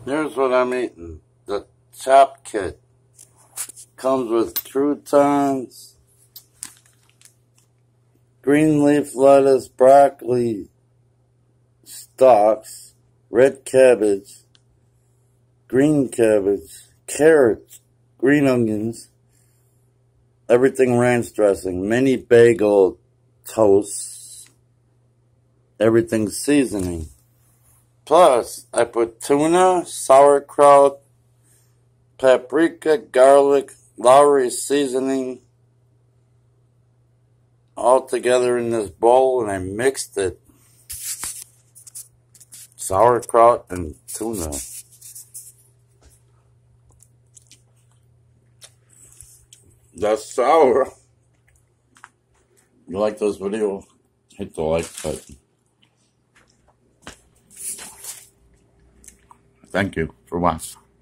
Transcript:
Here's what I'm eating. The chop kit comes with croutons, green leaf lettuce, broccoli stalks, red cabbage, green cabbage, carrots, green onions, everything ranch dressing, mini bagel toast, everything seasoning. Plus, I put tuna, sauerkraut, paprika, garlic, Lowry seasoning all together in this bowl, and I mixed it. Sauerkraut and tuna. That's sour. If you like this video, hit the like button. Thank you for watching.